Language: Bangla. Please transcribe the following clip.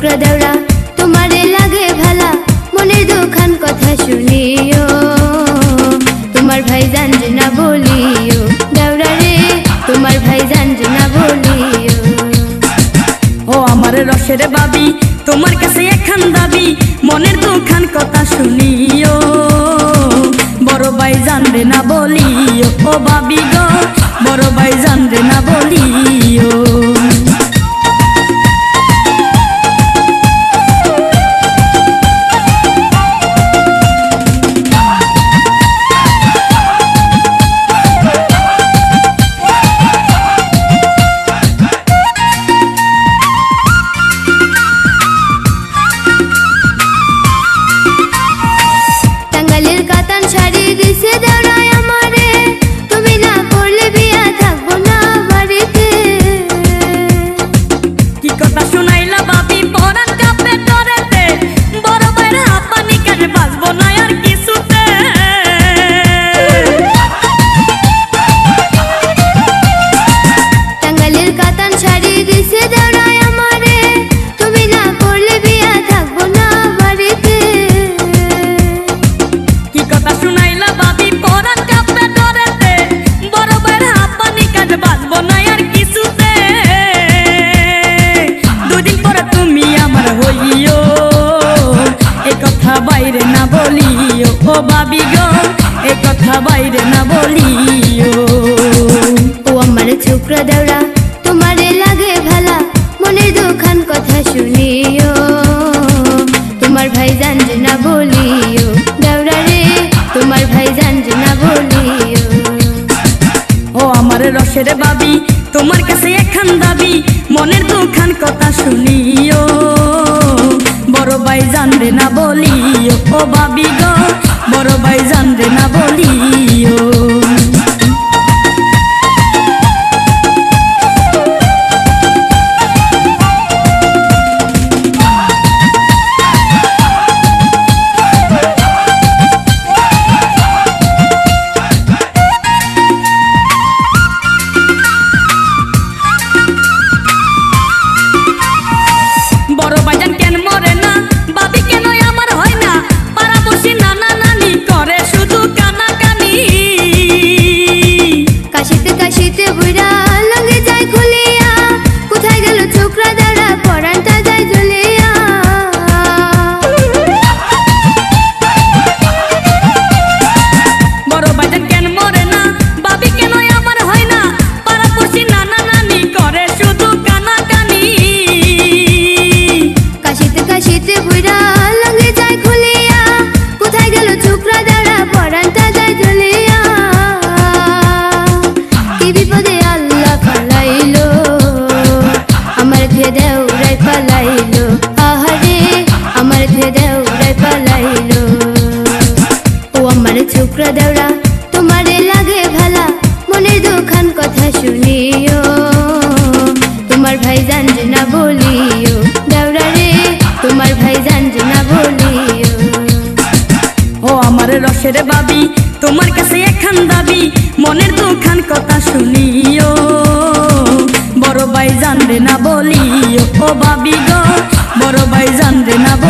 ছোকরা দেওরা তোমারে লাগে ভালা মনের দুখান কথা শুনিও তোমার ভাই জানবে না বলিও দেওরা রে তোমার ভাই জানবে না বলিও ও আমার রসের বাবি তোমার কাছে একখান দাবি মনের দুখান কথা শুনিও বড় ভাই জানবে না বলিও ও বাবি গো বড় ভাই জানবে না বলিও বাইরে না বলিও ও বাবি গো এ কথা বাইরে না বলিও ও আমার ছোকরা দেওরা তোমারে লাগে ভালা মনের দুখান কথা শুনিও তোমার ভাই জানবে না বলিও দেওরা রে তোমার ভাই জানবে না বলিও ও আমার রসের বাবি তোমার কাছে একখান দাবি মনের দুখান কথা শুনিও বড় ভাই জানবে না বলিও ও বাবি গো বড় ভাই জানবে না বলিও বড় ভাইজান কেন মরে না বাবি কেন আমার হয় না পাড়া বসে নানা নানি করে শুধু কানাকানি কাশিতে কাশিতে বুড়া লঙ্গে যায় খুলিয়া কোথায় গেল ছোকরা দেওরা পরানটা যায় ঝুলিয়া বড় ভাইজান কেন মরে না বাবি কেন আমার হয় না পাড়া বসে নানা নানি করে শুধু কানাকানি কাশিতে কাশিতে বুড়া লঙ্গে যায় খুলিয়া কোথায় গেল ছোকরা দেওরা পরানটা যায় ঝুলিয়া কি বিপদে আল্লাহ ফালাইলো আমার ধে দেওরাই ফালাইলো আহারে আমার ধে দেওরাই ফালাইলো ও আমার ছোকরা দেওরা তোমারে লাগে ভালা মনের দুখান কথা শুনিও তোমার ভাই জানবে না বলিও দেওরা রে তোমার ভাই জানবে না বলিও ও আমার রসের বাবি তোমার কাছে একখান দাবি মনের দুখান কথা শুনিও বড় ভাই জানবে না বলিও ও বাবি গো বড় ভাই জানবে না